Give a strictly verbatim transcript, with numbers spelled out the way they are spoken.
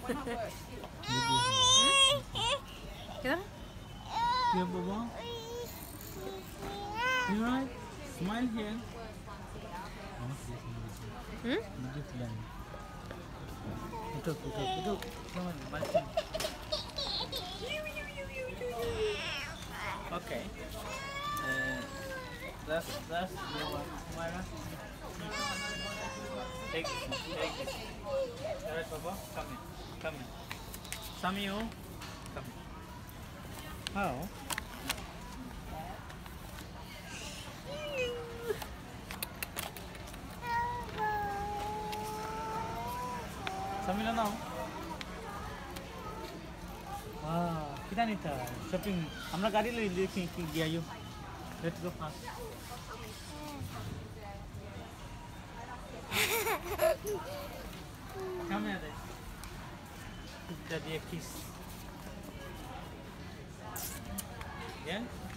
Kita? Yeah, Baba. You right? Smile here. Hmm? Itu, itu, itu. Come on, balik. Okay. Uh, that's that's the one. Myra. Take this one. Take this. Alright, Baba. Come in. Come in. Samio. Come in. How? Samila now. Ah, kita ni ta shopping. Hamra gari lo ilki ki gaya yo. Let's go fast. Come here, Dad. Daddy a kiss. Yeah.